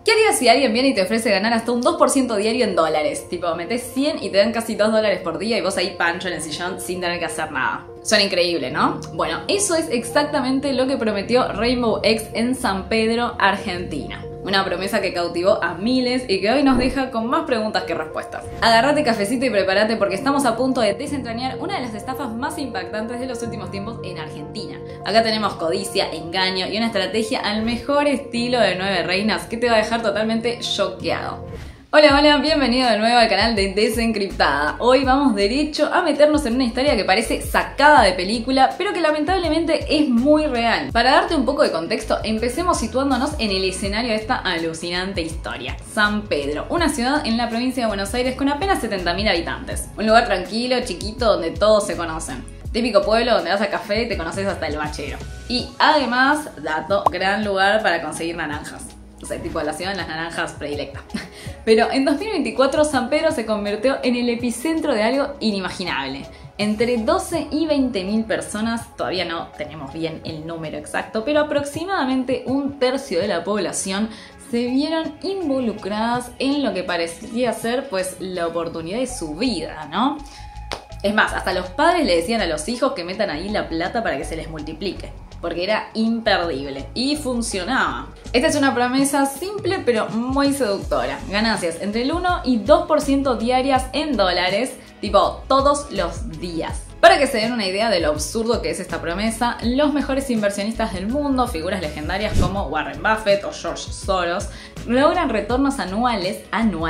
¿Qué harías si alguien viene y te ofrece ganar hasta un 2% diario en dólares? Tipo, metés 100 y te dan casi $2 por día y vos ahí pancho en el sillón sin tener que hacer nada. Suena increíble, ¿no? Bueno, eso es exactamente lo que prometió Rainbow X en San Pedro, Argentina. Una promesa que cautivó a miles y que hoy nos deja con más preguntas que respuestas. Agárrate cafecito y prepárate porque estamos a punto de desentrañar una de las estafas más impactantes de los últimos tiempos en Argentina. Acá tenemos codicia, engaño y una estrategia al mejor estilo de 9 reinas que te va a dejar totalmente choqueado. Hola, bienvenido de nuevo al canal de Desencriptada. Hoy vamos derecho a meternos en una historia que parece sacada de película, pero que lamentablemente es muy real. Para darte un poco de contexto, empecemos situándonos en el escenario de esta alucinante historia. San Pedro, una ciudad en la provincia de Buenos Aires con apenas 70.000 habitantes. Un lugar tranquilo, chiquito, donde todos se conocen. Típico pueblo donde vas a café y te conoces hasta el bachero. Y además, dato, gran lugar para conseguir naranjas. O sea, tipo la ciudad de las naranjas predilecta. Pero en 2024 San Pedro se convirtió en el epicentro de algo inimaginable. Entre 12 y 20.000 personas, todavía no tenemos bien el número exacto, pero aproximadamente un tercio de la población se vieron involucradas en lo que parecía ser pues la oportunidad de su vida, ¿no? Es más, hasta los padres le decían a los hijos que metan ahí la plata para que se les multiplique, porque era imperdible y funcionaba. Esta es una promesa simple pero muy seductora. Ganancias entre el 1 y 2% diarias en dólares, tipo todos los días. Para que se den una idea de lo absurdo que es esta promesa, los mejores inversionistas del mundo, figuras legendarias como Warren Buffett o George Soros, logran retornos anuales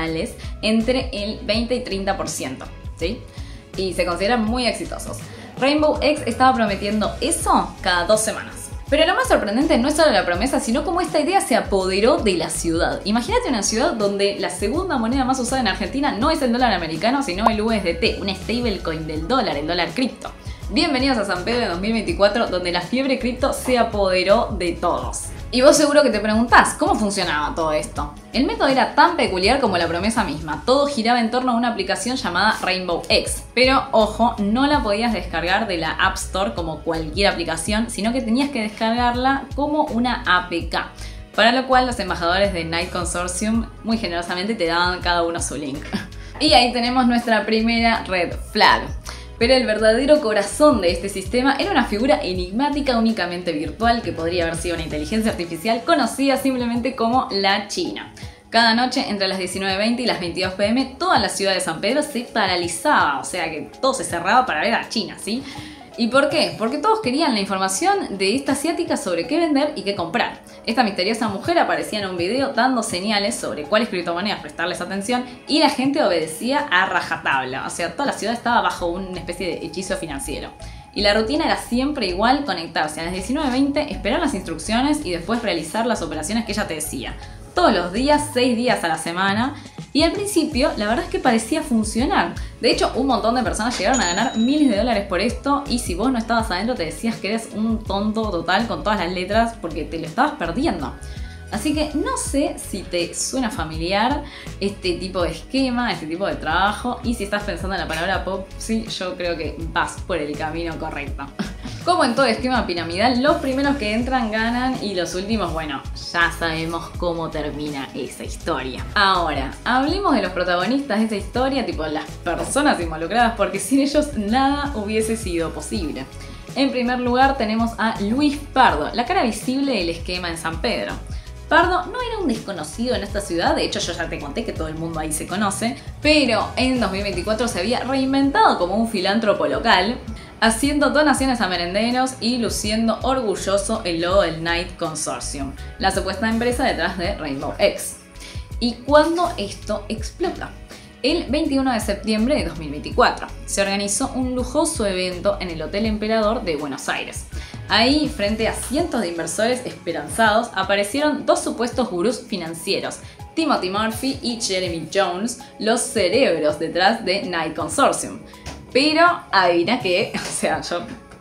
entre el 20 y 30%, ¿sí? Y se consideran muy exitosos. Rainbow X estaba prometiendo eso cada 2 semanas. Pero lo más sorprendente no es solo la promesa, sino cómo esta idea se apoderó de la ciudad. Imagínate una ciudad donde la segunda moneda más usada en Argentina no es el dólar americano, sino el USDT, un stablecoin del dólar, el dólar cripto. Bienvenidos a San Pedro de 2024, donde la fiebre cripto se apoderó de todos. Y vos seguro que te preguntás, ¿cómo funcionaba todo esto? El método era tan peculiar como la promesa misma. Todo giraba en torno a una aplicación llamada Rainbow X. Pero, ojo, no la podías descargar de la App Store como cualquier aplicación, sino que tenías que descargarla como una APK. Para lo cual los embajadores de Knight Consortium muy generosamente te daban cada uno su link. Y ahí tenemos nuestra primera red flag. Pero el verdadero corazón de este sistema era una figura enigmática únicamente virtual que podría haber sido una inteligencia artificial conocida simplemente como la China. Cada noche entre las 19:20 y las 22 p.m. toda la ciudad de San Pedro se paralizaba, o sea que todo se cerraba para ver a China, ¿sí? ¿Y por qué? Porque todos querían la información de esta asiática sobre qué vender y qué comprar. Esta misteriosa mujer aparecía en un video dando señales sobre cuáles criptomonedas prestarles atención y la gente obedecía a rajatabla. O sea, toda la ciudad estaba bajo una especie de hechizo financiero. Y la rutina era siempre igual, conectarse a las 19:20, esperar las instrucciones y después realizar las operaciones que ella te decía. Todos los días, 6 días a la semana. Y al principio, la verdad es que parecía funcionar. De hecho, un montón de personas llegaron a ganar miles de dólares por esto y si vos no estabas adentro te decías que eres un tonto total con todas las letras porque te lo estabas perdiendo. Así que no sé si te suena familiar este tipo de esquema, este tipo de trabajo y si estás pensando en la palabra pop, sí, yo creo que vas por el camino correcto. Como en todo esquema piramidal, los primeros que entran ganan y los últimos, bueno, ya sabemos cómo termina esa historia. Ahora, hablemos de los protagonistas de esta historia, tipo las personas involucradas, porque sin ellos nada hubiese sido posible. En primer lugar tenemos a Luis Pardo, la cara visible del esquema en San Pedro. Pardo no era un desconocido en esta ciudad, de hecho yo ya te conté que todo el mundo ahí se conoce, pero en 2024 se había reinventado como un filántropo local, haciendo donaciones a merenderos y luciendo orgulloso el logo del Knight Consortium, la supuesta empresa detrás de Rainbow X. ¿Y cuándo esto explota? El 21 de septiembre de 2024 se organizó un lujoso evento en el Hotel Emperador de Buenos Aires. Ahí, frente a cientos de inversores esperanzados, aparecieron 2 supuestos gurús financieros, Timothy Murphy y Jeremy Jones, los cerebros detrás de Knight Consortium. Pero adivina qué, o sea, yo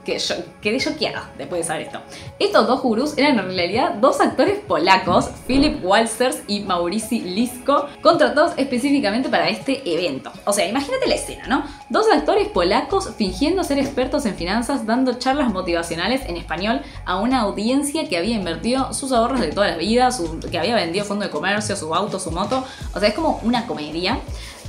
quedé choqueada después de saber esto. Estos dos gurús eran en realidad dos actores polacos, Filip Walters y Mauricy Lisko, contratados específicamente para este evento. O sea, imagínate la escena, ¿no? Dos actores polacos fingiendo ser expertos en finanzas, dando charlas motivacionales en español a una audiencia que había invertido sus ahorros de toda la vida, que había vendido fondo de comercio, su auto, su moto. O sea, es como una comedia.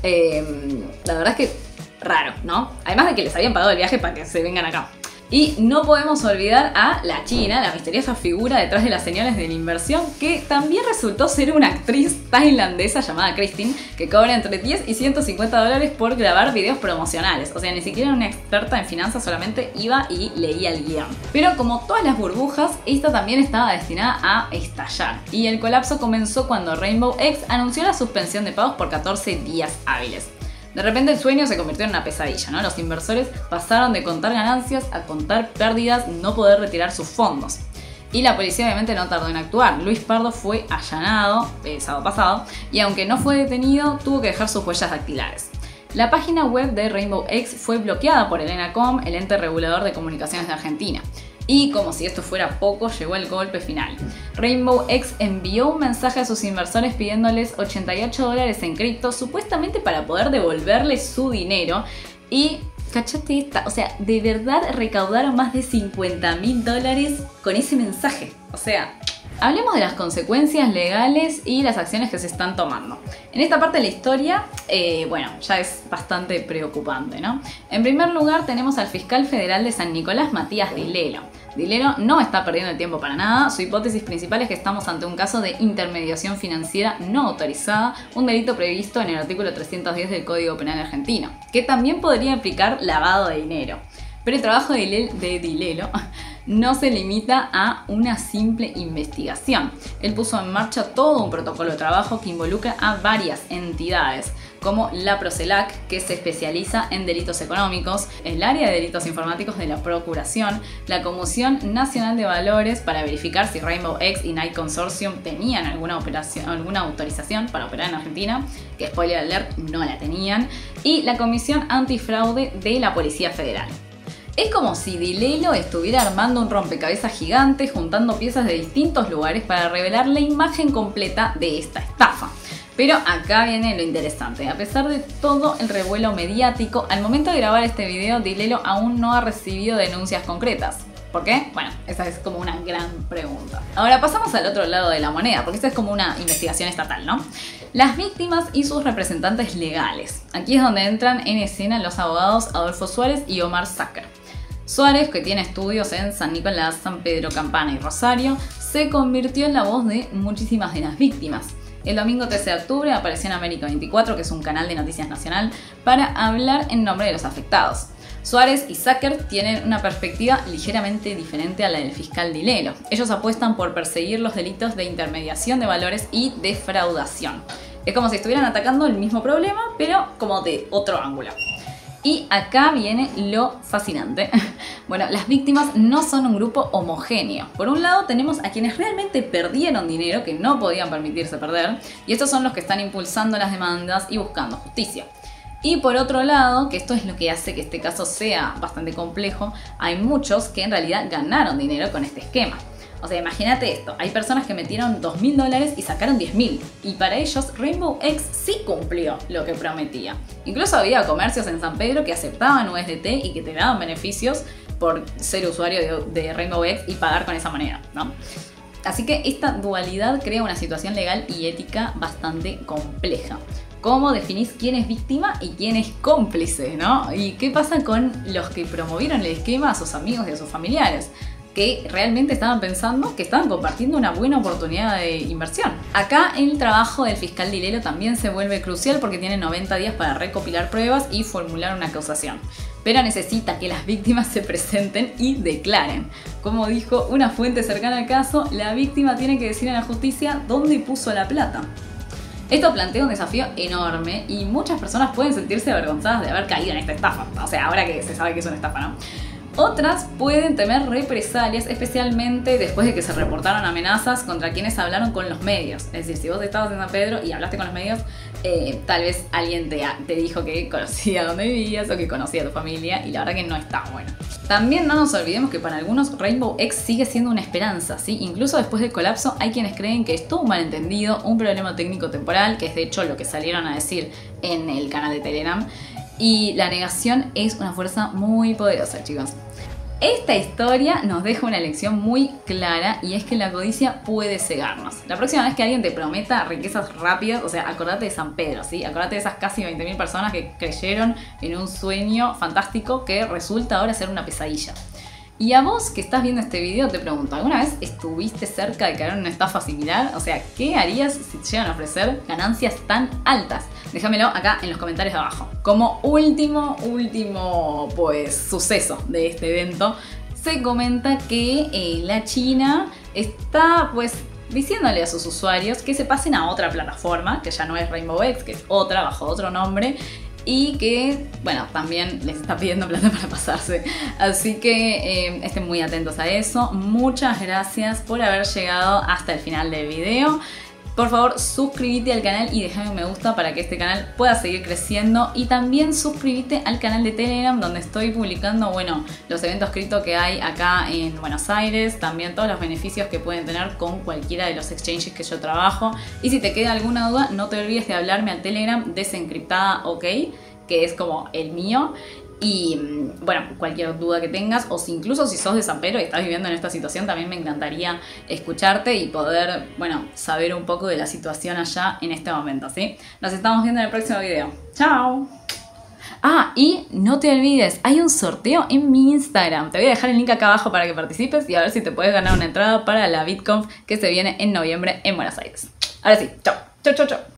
La verdad es que raro, ¿no? Además de que les habían pagado el viaje para que se vengan acá. Y no podemos olvidar a la China, la misteriosa figura detrás de las señales de la inversión, que también resultó ser una actriz tailandesa llamada Christine, que cobra entre 10 y 150 dólares por grabar videos promocionales. O sea, ni siquiera era una experta en finanzas, solamente iba y leía el guión. Pero como todas las burbujas, esta también estaba destinada a estallar. Y el colapso comenzó cuando Rainbow X anunció la suspensión de pagos por 14 días hábiles. De repente el sueño se convirtió en una pesadilla, ¿no? Los inversores pasaron de contar ganancias a contar pérdidas, no poder retirar sus fondos. Y la policía obviamente no tardó en actuar. Luis Pardo fue allanado el sábado pasado y aunque no fue detenido, tuvo que dejar sus huellas dactilares. La página web de Rainbow X fue bloqueada por el ENACOM, el ente regulador de comunicaciones de Argentina. Y como si esto fuera poco, llegó el golpe final. Rainbow X envió un mensaje a sus inversores pidiéndoles 88 dólares en cripto, supuestamente para poder devolverles su dinero. Y, cachate esta, o sea, de verdad recaudaron más de 50.000 dólares con ese mensaje. O sea, hablemos de las consecuencias legales y las acciones que se están tomando. En esta parte de la historia, bueno, ya es bastante preocupante, ¿no? En primer lugar tenemos al fiscal federal de San Nicolás, Matías Dilelo. Dilelo no está perdiendo el tiempo para nada. Su hipótesis principal es que estamos ante un caso de intermediación financiera no autorizada, un delito previsto en el artículo 310 del Código Penal argentino, que también podría implicar lavado de dinero. Pero el trabajo de Dilelo no se limita a una simple investigación. Él puso en marcha todo un protocolo de trabajo que involucra a varias entidades, como la Procelac, que se especializa en delitos económicos, el área de delitos informáticos de la Procuración, la Comisión Nacional de Valores para verificar si Rainbow X y Night Consortium tenían alguna autorización para operar en Argentina, que spoiler alert, no la tenían, y la Comisión Antifraude de la Policía Federal. Es como si Dilelo estuviera armando un rompecabezas gigante, juntando piezas de distintos lugares para revelar la imagen completa de esta estafa. Pero acá viene lo interesante. A pesar de todo el revuelo mediático, al momento de grabar este video, Dilelo aún no ha recibido denuncias concretas. ¿Por qué? Bueno, esa es como una gran pregunta. Ahora pasamos al otro lado de la moneda, porque esta es como una investigación estatal, ¿no? Las víctimas y sus representantes legales. Aquí es donde entran en escena los abogados Adolfo Suárez y Omar Zucker. Suárez, que tiene estudios en San Nicolás, San Pedro, Campana y Rosario, se convirtió en la voz de muchísimas de las víctimas. El domingo 13 de octubre apareció en América 24, que es un canal de noticias nacional, para hablar en nombre de los afectados. Suárez y Zucker tienen una perspectiva ligeramente diferente a la del fiscal Dilelo. Ellos apuestan por perseguir los delitos de intermediación de valores y defraudación. Es como si estuvieran atacando el mismo problema, pero como de otro ángulo. Y acá viene lo fascinante. Bueno, las víctimas no son un grupo homogéneo. Por un lado tenemos a quienes realmente perdieron dinero que no podían permitirse perder, y estos son los que están impulsando las demandas y buscando justicia. Y por otro lado, que esto es lo que hace que este caso sea bastante complejo, hay muchos que en realidad ganaron dinero con este esquema. O sea, imagínate esto, hay personas que metieron 2.000 dólares y sacaron 10.000, y para ellos Rainbow X sí cumplió lo que prometía. Incluso había comercios en San Pedro que aceptaban USDT y que te daban beneficios por ser usuario de Rainbow X y pagar con esa moneda, ¿no? Así que esta dualidad crea una situación legal y ética bastante compleja. ¿Cómo definís quién es víctima y quién es cómplice, ¿no? ¿Y qué pasa con los que promovieron el esquema a sus amigos y a sus familiares, que realmente estaban pensando que estaban compartiendo una buena oportunidad de inversión? Acá el trabajo del fiscal Dilelo también se vuelve crucial porque tiene 90 días para recopilar pruebas y formular una acusación. Pero necesita que las víctimas se presenten y declaren. Como dijo una fuente cercana al caso, la víctima tiene que decir en la justicia dónde puso la plata. Esto plantea un desafío enorme y muchas personas pueden sentirse avergonzadas de haber caído en esta estafa. O sea, ahora que se sabe que es una estafa, ¿no? Otras pueden temer represalias, especialmente después de que se reportaron amenazas contra quienes hablaron con los medios. Es decir, si vos estabas en San Pedro y hablaste con los medios, tal vez alguien te dijo que conocía dónde vivías o que conocía a tu familia, y la verdad que no está bueno. También no nos olvidemos que para algunos Rainbow X sigue siendo una esperanza, ¿sí? Incluso después del colapso hay quienes creen que es todo un malentendido, un problema técnico temporal, que es de hecho lo que salieron a decir en el canal de Telegram. Y la negación es una fuerza muy poderosa, chicos. Esta historia nos deja una lección muy clara, y es que la codicia puede cegarnos. La próxima vez que alguien te prometa riquezas rápidas, o sea, acordate de San Pedro, ¿sí? Acordate de esas casi 20.000 personas que creyeron en un sueño fantástico que resulta ahora ser una pesadilla. Y a vos que estás viendo este video te pregunto, ¿alguna vez estuviste cerca de caer en una estafa similar? O sea, ¿qué harías si te llegan a ofrecer ganancias tan altas? Déjamelo acá en los comentarios de abajo. Como último pues suceso de este evento, se comenta que la China está pues diciéndole a sus usuarios que se pasen a otra plataforma, que ya no es Rainbow X, que es otra, bajo otro nombre, y que, bueno, también les está pidiendo plata para pasarse. Así que estén muy atentos a eso. Muchas gracias por haber llegado hasta el final del video. Por favor, suscríbete al canal y déjame un me gusta para que este canal pueda seguir creciendo. Y también suscríbete al canal de Telegram, donde estoy publicando, bueno, los eventos cripto que hay acá en Buenos Aires. También todos los beneficios que pueden tener con cualquiera de los exchanges que yo trabajo. Y si te queda alguna duda, no te olvides de hablarme al Telegram Desencriptada OK, que es como el mío. Y bueno, cualquier duda que tengas, o si incluso si sos de San Pedro y estás viviendo en esta situación, también me encantaría escucharte y poder, bueno, saber un poco de la situación allá en este momento, ¿sí? Nos estamos viendo en el próximo video. ¡Chao! Ah, y no te olvides, hay un sorteo en mi Instagram. Te voy a dejar el link acá abajo para que participes y a ver si te puedes ganar una entrada para la BitConf que se viene en noviembre en Buenos Aires. Ahora sí, chao, chao, chao, chao.